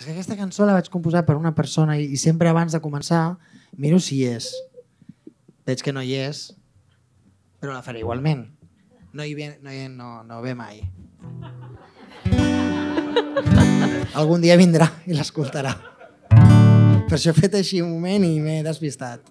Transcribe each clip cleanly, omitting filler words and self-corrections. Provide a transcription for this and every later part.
És que aquesta cançó la vaig composar per una persona i sempre abans de començar miro si hi és. Veig que no hi és, però la faré igualment. No ve mai. Algun dia vindrà i l'escoltarà. Per això he fet així un moment i m'he despistat.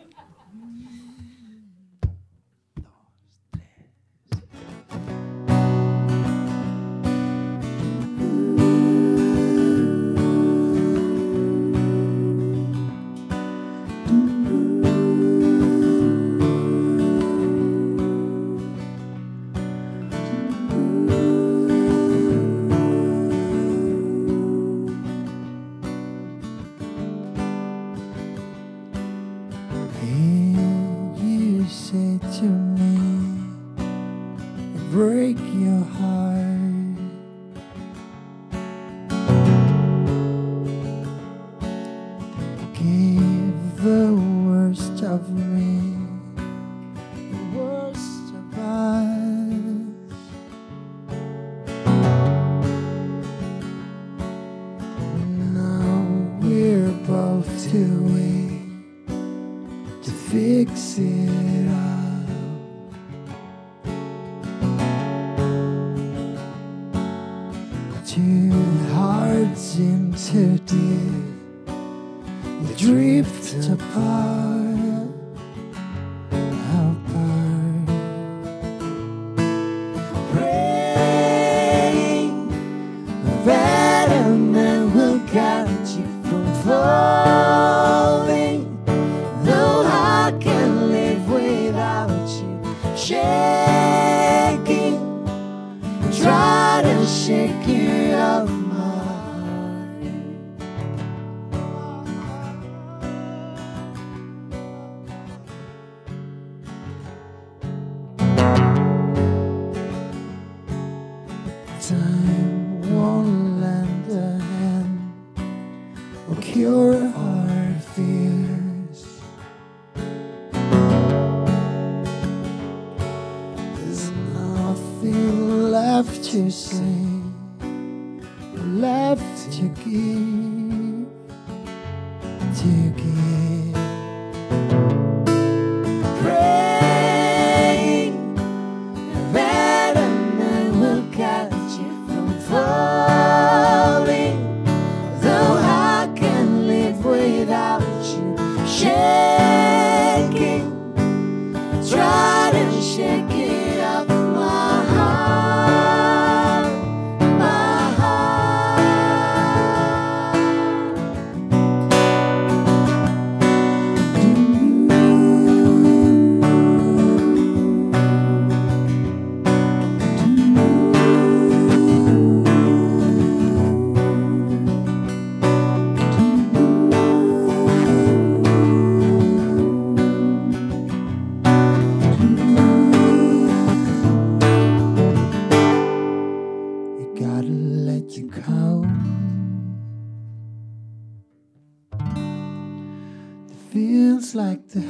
Like the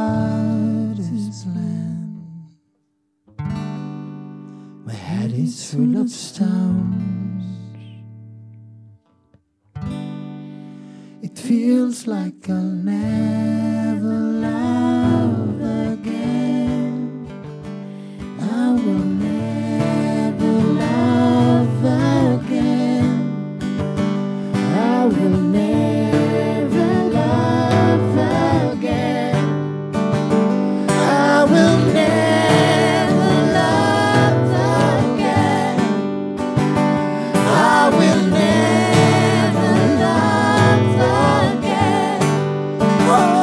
hardest land. My head is full of stones. It feels like I'll never love again. I will never love again. I will never love again. I will never love again. I will never love again. Oh.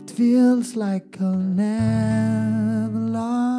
It feels like I'll never love